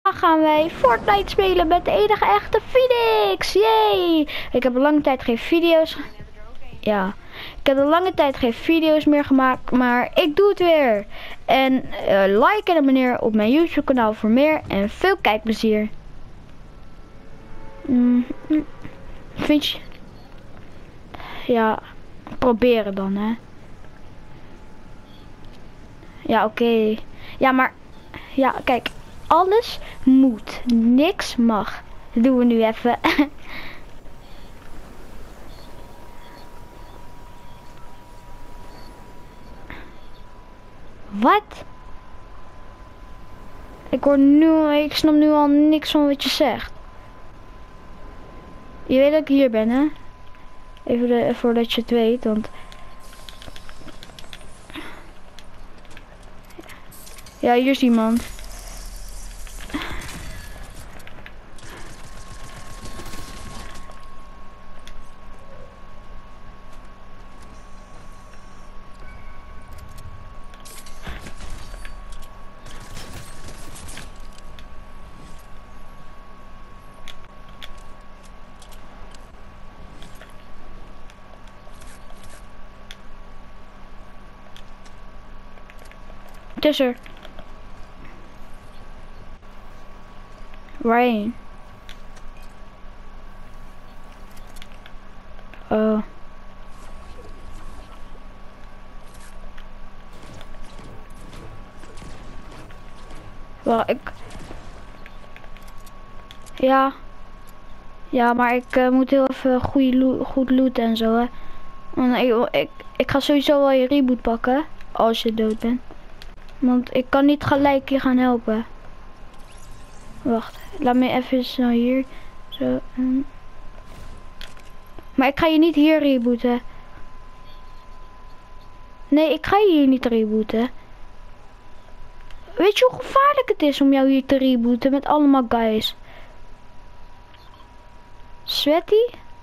Dan gaan wij Fortnite spelen met de enige echte Phoenix. Yay! Ik heb een lange tijd geen video's. Ja, ik heb een lange tijd geen video's meer gemaakt, maar ik doe het weer. En like en abonneer op mijn YouTube kanaal voor meer en veel kijkplezier. Vind je? Ja, proberen dan hè. Ja, oké. Ja, maar ja, kijk, alles moet, niks mag. Dat doen we nu even. Wat? Ik snap nu al niks van wat je zegt. Je weet dat ik hier ben, hè? Even voordat je het weet, want... Ja, hier is iemand. Het is er. Waarheen? Oh. Wel, Ja. Ja, maar ik moet heel even goed looten en zo, hè. Want ik ga sowieso wel je reboot pakken. Als je dood bent. Want ik kan niet gelijk je gaan helpen. Wacht, laat me even snel hier. Zo. Maar ik ga je niet hier rebooten. Nee, ik ga je hier niet rebooten. Weet je hoe gevaarlijk het is om jou hier te rebooten met allemaal guys? Sweaty?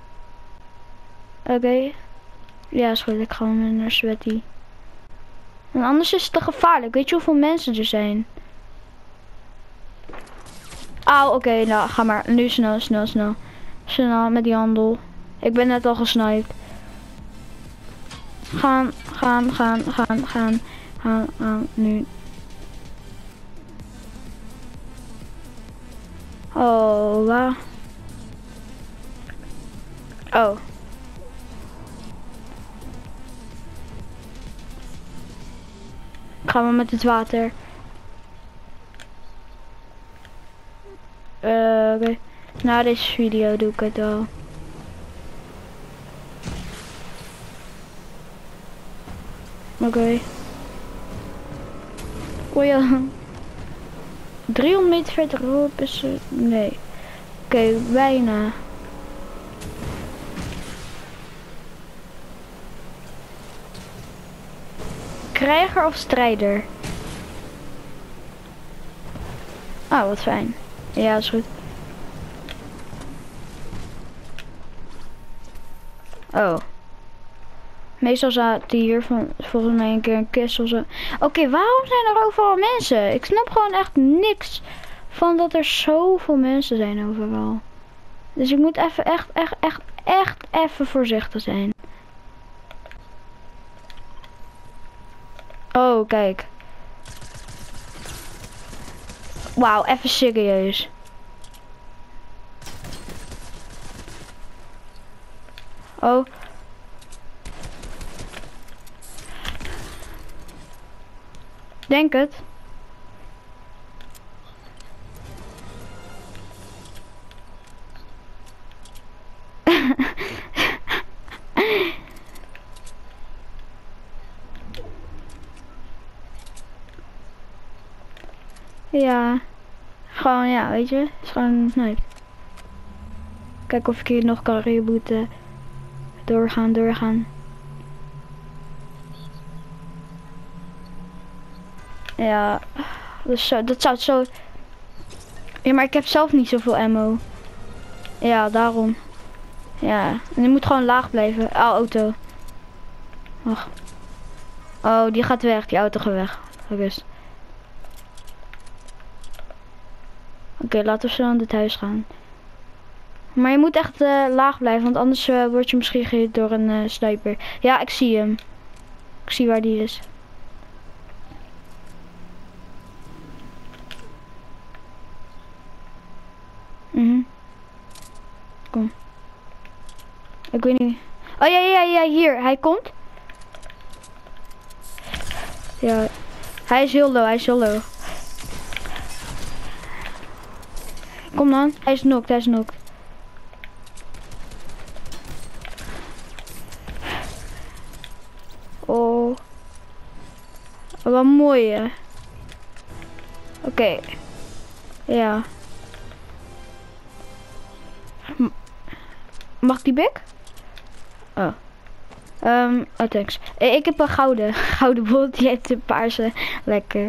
Oké. Ja, is goed. Ik ga naar Sweaty. En anders is het te gevaarlijk. Weet je hoeveel mensen er zijn? Auw, oké. Nou, ga maar. Nu snel. Snel met die handel. Ik ben net al gesniped. Gaan. Nu. Oh, waar? Oh. Gaan we met het water. Oké. Na deze video doe ik het wel. Oké. Oh ja. 300 meter verderop is er... Nee. Oké, bijna. Krijger of strijder? Oh, wat fijn. Ja, dat is goed. Oh. Meestal zaten hier volgens mij een keer een kist of zo. Oké, waarom zijn er overal mensen? Ik snap gewoon echt niks van dat er zoveel mensen zijn overal. Dus ik moet even echt even voorzichtig zijn. Oh, kijk. Wauw, even serieus. Oh. Denk het. Ja. Gewoon, ja, weet je. Het is gewoon, nee. Kijk of ik hier nog kan rebooten. Doorgaan. Ja. Dus zo, dat zou zo... Ja, maar ik heb zelf niet zoveel ammo. Ja, daarom. Ja. En die moet gewoon laag blijven. Oh, auto. Wacht. Oh, die gaat weg. Die auto gaat weg. Gerust. Oké, laten we zo aan dit huis gaan. Maar je moet echt laag blijven, want anders word je misschien gehit door een sniper. Ja, ik zie hem. Ik zie waar die is. Kom. Ik weet niet. Oh ja, hier. Hij komt. Ja. Hij is heel low, Kom dan. Hij is knocked, Oh. Wat mooi, hè. Oké. Ja. Mag die bek? Oh. Oh, thanks. Ik heb een gouden bot. Die heeft een paarse. Lekker.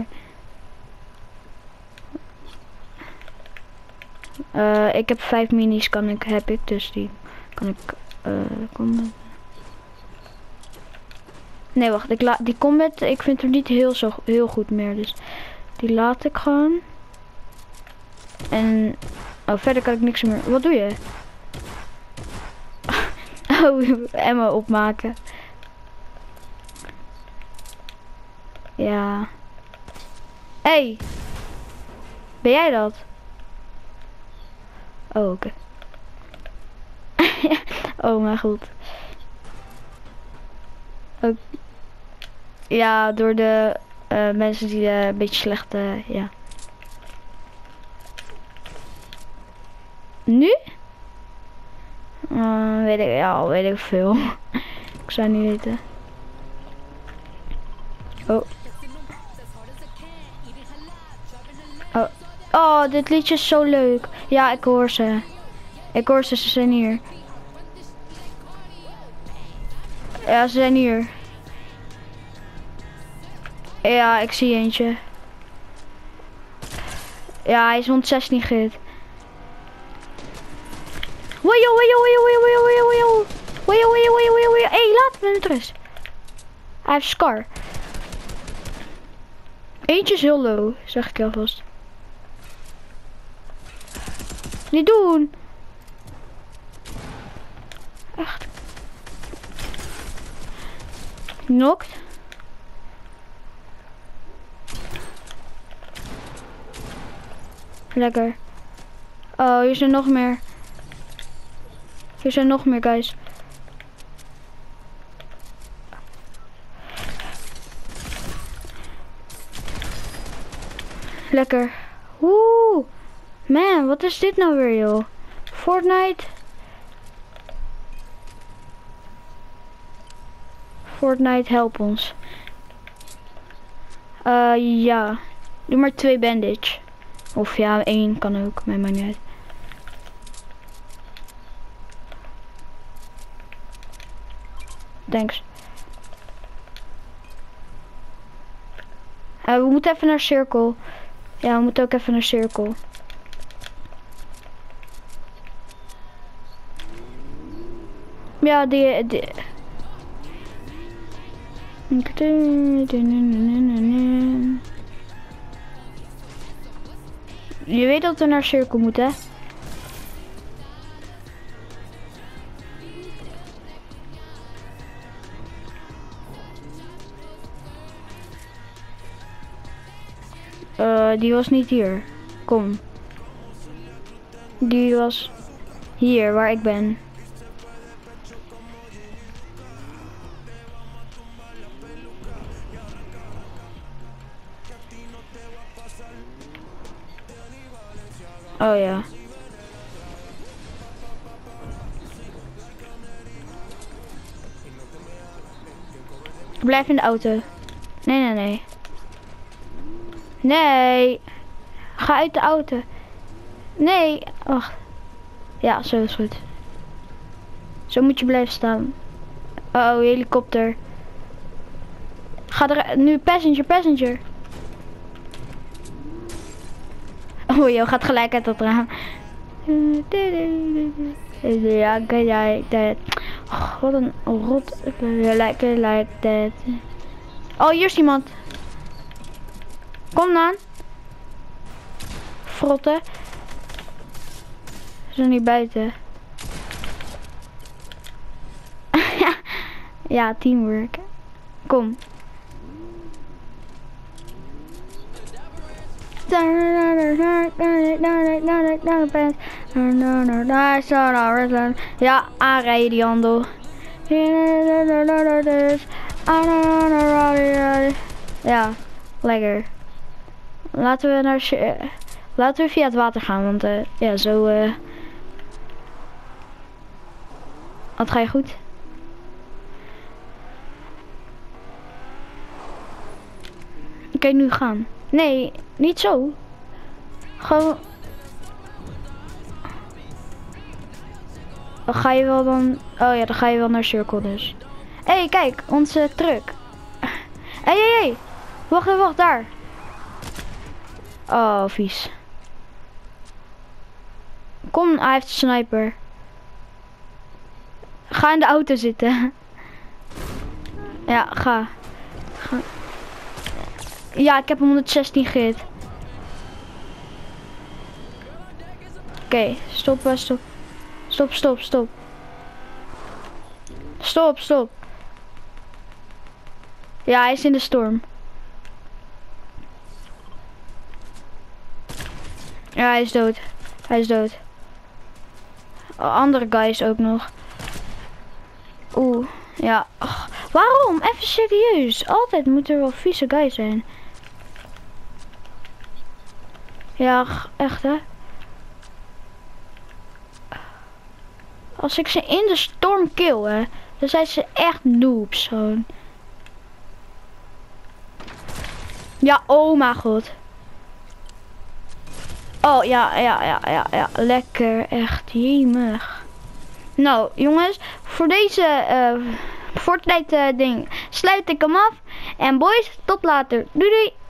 Ik heb 5 minis heb ik, dus die kan ik combat. Nee, wacht, die combat, ik vind hem niet heel goed meer, dus die laat ik gewoon. En verder kan ik niks meer. Wat doe je? Oh, ammo opmaken. Ja. Hey, ben jij dat? Oh, oké. Oh mijn god. Ja, door de mensen die een beetje slecht, ja. Nu? Weet ik veel. Ik zou niet weten. Oh. Oh, dit liedje is zo leuk. Ja, ik hoor ze. Ze zijn hier. Ja, ze zijn hier. Ja, ik zie eentje. Ja, hij is 116 gehit. Hey, laat me met rust. Hij heeft Scar. Eentje is heel low, zeg ik alvast. Niet doen. Echt. Knocked. Lekker. Oh, hier zijn nog meer. Hier zijn nog meer, guys. Lekker. Oeh. Man, wat is dit nou weer, joh? Fortnite. Fortnite, help ons. Ja. Doe maar 2 bandage. Of ja, 1 kan ook. Mij maakt niet uit. Thanks. We moeten even naar cirkel. Ja, we moeten ook even naar cirkel. Ja, die... Je weet dat we naar cirkel moeten, hè? Die was niet hier. Kom. Die was hier, waar ik ben. Oh ja. Blijf in de auto. Nee. Nee. Ga uit de auto. Nee. Wacht. Ja, zo is goed. Zo moet je blijven staan. Oh, helikopter. Ga er nu passenger. Oh joh, gaat gelijk uit dat raam. Ja, kijk. Oh, wat een rot. Like that. Oh, hier is iemand. Kom dan. Frotten. zijn hier buiten. Ja, teamwork. Kom. Ja, aanrijden die handel. Ja, lekker. Laten we via het water gaan, want ja, zo. Wat ga je goed? Oké, nu gaan. Nee, niet zo. Gewoon. Dan ga je wel dan. Oh ja, dan ga je wel naar Circle dus. Hé, hey, kijk, onze truck. Hé. Wacht, daar. Oh, vies. Kom, hij heeft een sniper. Ga in de auto zitten. Ja, ga. Ja, ik heb hem 116 gehit. Oké, stop. Stop. Ja, hij is in de storm. Ja, hij is dood. Andere guys ook nog. Oeh, ja. Och, waarom? Even serieus. Altijd moet er wel vieze guys zijn. Ja, echt hè. Als ik ze in de storm kill hè, dan zijn ze echt noobs gewoon. Ja, oh mijn god. Oh ja, lekker, echt jemig. Nou jongens, voor deze Fortnite ding sluit ik hem af. En boys, tot later. Doei doei.